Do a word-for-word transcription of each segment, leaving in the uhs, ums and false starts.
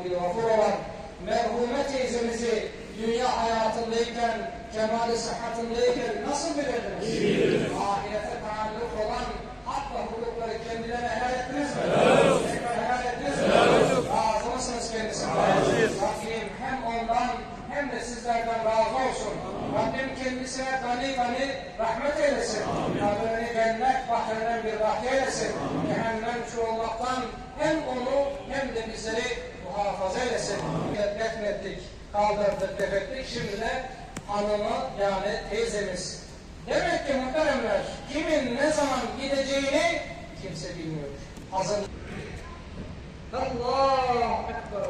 Abdülgafur olan merhume teyzemizi dünya hayatındayken, kemal-i sıhhatindeyken nasıl bilirdiniz? Ahirete taalluk olan hak ve hukukları kendilerine helal ettiniz mi? Tekrar helal ettiniz mi? Razı mısınız kendisine? Rabbim hem ondan hem de sizlerden razı olsun. Rabbim kendisine gani gani rahmet eylesin. Kabrini cennet bahrından bir rahmet eylesin. Cehennemçi olmaktan hem onu hem de bizleri muhafaza eylesin. Defnettik, kaldırdık, defettik. Şimdi de hanımı yani teyzemiz. Demek ki muhteremler, kimin ne zaman gideceğini kimse bilmiyor. Hazır. Allahu Ekber.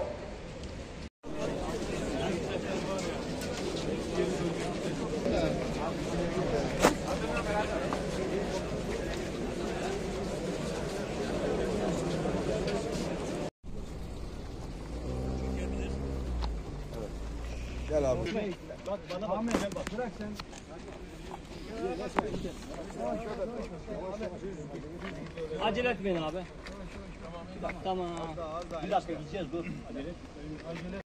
Gel abi. Bak bana bak. Ahmet, bak. Bırak sen. Acele etmeyin abi. Tamam. Tamam. Bir dakika gideceğiz dur. Acele.